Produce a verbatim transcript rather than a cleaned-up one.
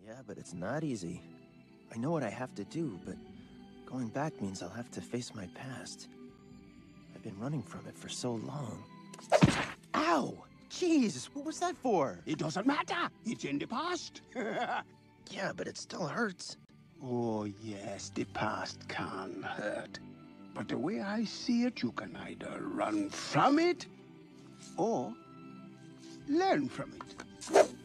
Yeah, but it's not easy. I know what I have to do, but going back means I'll have to face my past. I've been running from it for so long. Ow! Jeez, what was that for? It doesn't matter. It's in the past. Yeah, but it still hurts. Oh, yes, the past can hurt. But the way I see it, you can either run from it or learn from it.